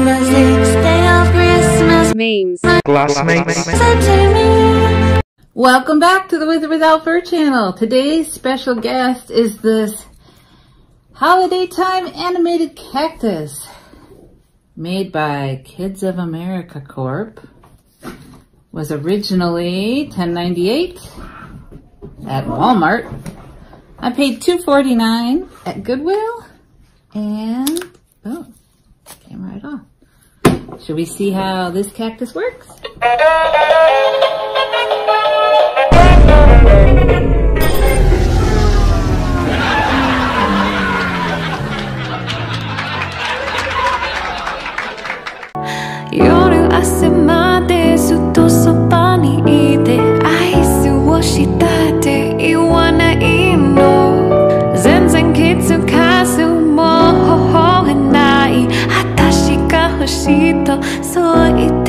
the sixth day of Christmas. Memes. Classmates. Said to me. Welcome back to the With or Without Fur channel. Today's special guest is this holiday time animated cactus made by Kids of America Corp. Was originally $10.98 at Walmart. I paid $2.49 at Goodwill, and oh, came right off. Should we see how this cactus works? 夜汗までずっとそばにいて愛をしたって言わないの全然気づかずも微笑めない私が欲しいとそう言って